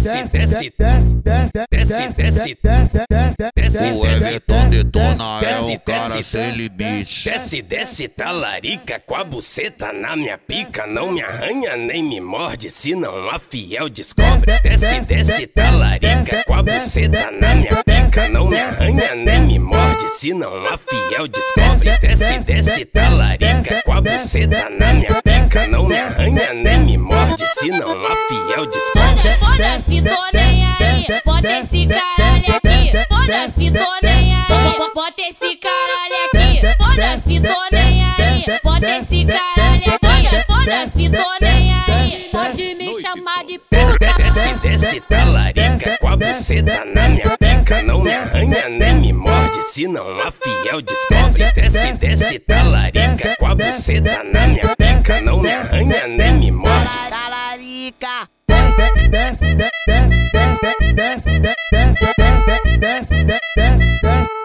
O Everton Detona é o cara sem limite. Desce, desce, talarica, com a buceta na minha pica. Não me arranha nem me morde, senão a fiel descobre. Desce, desce, talarica, com a buceta na minha pica. Não me arranha nem me morde, senão a fiel descobre. Desce, desce, talarica, com a buceta na minha pica. Não me arranha nem me morde, senão a fiel descobre. Foda-se, tô nem aí, bota esse caralho aqui. Foda-se, tô nem aí, bota esse caralho aqui. Foda-se, tô nem aí, bota esse caralho aqui. Foda-se, tô nem aí, pode me chamar de puta. Desce, desce, talarica, com a buceta na minha pica. Não me arranha nem me morde, senão a fiel descobre. Desce, desce, talarica, com a buceta na minha pica. Não me arranha nem me morde. Talarica. Desce, desce, desce, desce, desce, desce, desce, desce.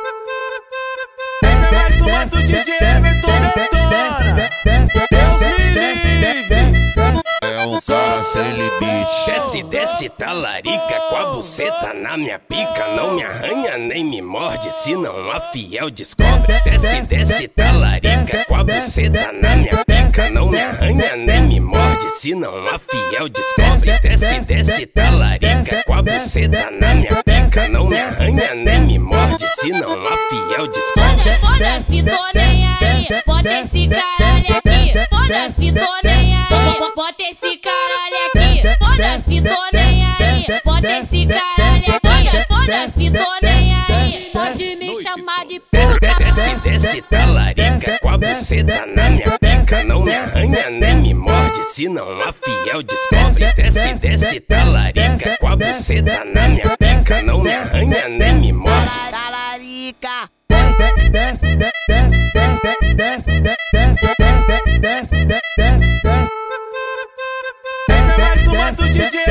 Essa é mais uma do DJ Everton Detona. Deus me livre. É um cara sem limite. Desce, desce, talarica, com a buceta na minha pica. Não me arranha nem me morde, senão a fiel descobre. Desce, desce, talarica, com a buceta na minha pica. Não me arranha nem me morde, senão a fiel descobre. Desce, desce, talarica, com a buceta na minha pica. Não me arranha nem me morde, senão a fiel descobre. Foda-se, tô nem aí, bota esse caralho aqui. Foda-se, tô nem aí, bota esse caralho aqui. Foda-se, tô nem aí, bota esse caralho aqui. Foda-se, tô nem aí, pode me chamar de puta. Desce, desce, talarica, com a buceta na minha pica. Não me arranha nem me morde, senão a fiel descobre. Desce, desce, talarica, com a buceta na minha pica. Não me arranha nem me morde. Talarica. Desce, desce, desce, desce, desce, desce, desce, desce, desce. Essa é mais uma do DJ